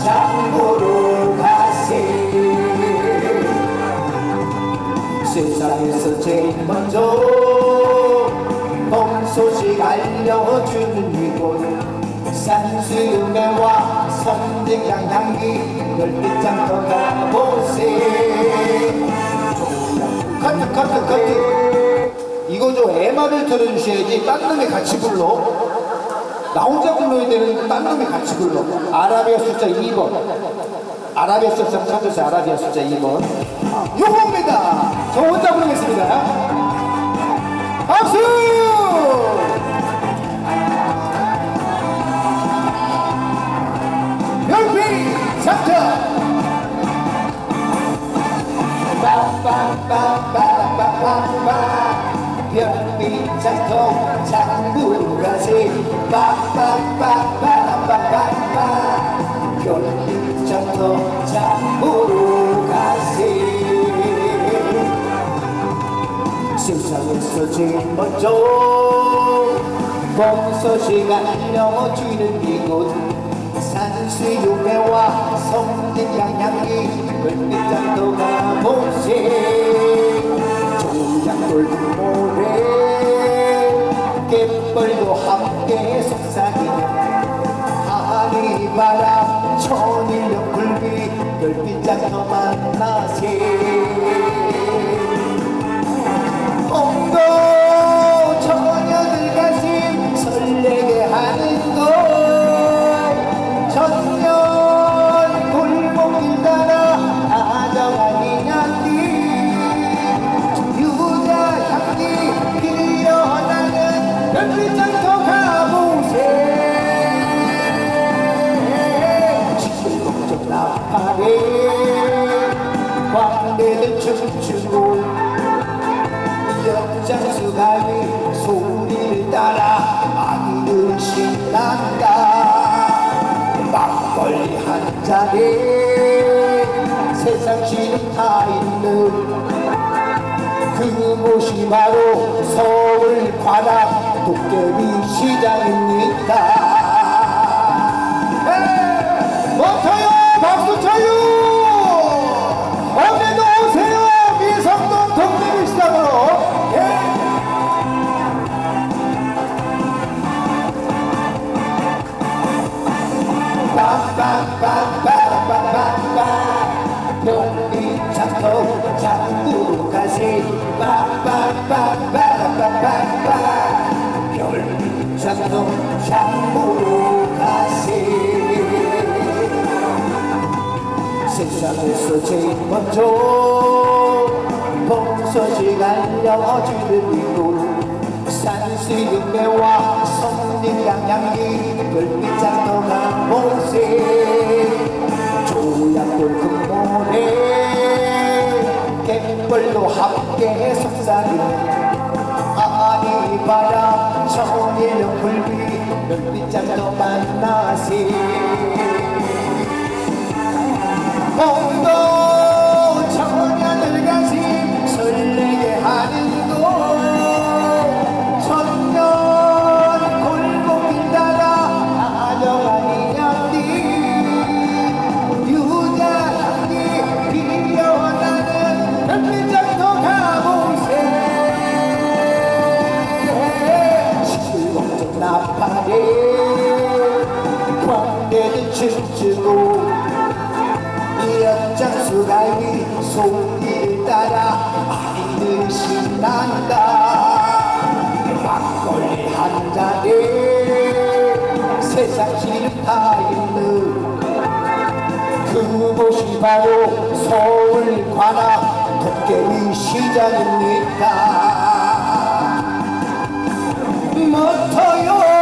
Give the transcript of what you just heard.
장보러 가세. 세상에서 제일 먼저 봄 소식 알려주는 이곳 산수유매와 섬진강 향기 별빛장 떠나보세. 커트 이거 좀 애마를 들어주셔야지. 딴 놈이 같이 불러. 나 혼자 불러야 되는데 딴 놈이 같이 불러. 아라비아 숫자 2번 아라비아 숫자 찾으세요. 아라비아 숫자 2번 요겁니다. 저 혼자 부르겠습니다. 박수! 별빛 작전! 빠빠빠빠빠빠빠 별빛 작동 장부로 가세. 빠빠빠빠빠빠빠 별빛 작동 장부로 가세. 세상에서 제일 먼저 봄 소식 알려주는 이곳 산수유매와 섬진강 향기 별빛장 떠나보세. 조약돌 모래 갯벌도 함께 속삭이는 하늘바람 천일령 굴비 별빛장 더 만나세. 홍도 처녀들 가슴 설레게 하는 곳 천년 골목길 따라 다정한 인연길 유자 향기 피어나는 별빛장터 가보세. 시끌벅적 나팔에 광대들 춤추고 연장수가위 소리를 따라 아기들 신난다. 막걸리 한 잔에 세상 쉬는 다 있는 그곳이 바로 서울 관악 도깨비 시장입니다. 멋져요! 박수 쳐요! 언제도 오세요! 미성동 도깨비 시장으로. 빠빠빠빠빠빠빠 별빛 작동 장부로 가세. 빠빠빠빠빠빠빠 별빛 작동 장부로 가세. 세상에서 제일 먼저 봄 소식 알려주는 이곳 산수유매와 섬진강 향기 별빛장 떠나보세. 조약돌 금모래 갯벌도 함께 속삭이는 아니바람 천일령 굴비 별빛장 더 만나세. 홍도 처녀들 가슴 설레게 하는 곳 천년 골목길 따라 다정한 인연들 유자 향기 피어나는 별빛장터 가보세. 시끌벅적 나팔에 광대들 춤추고 연장수가위 소리를 따라 아이들 신난다. 막걸리 한 잔에 세상 시름 다 있는 그곳이 바로 서울 관악 도깨비 시장입니다. 멋져요!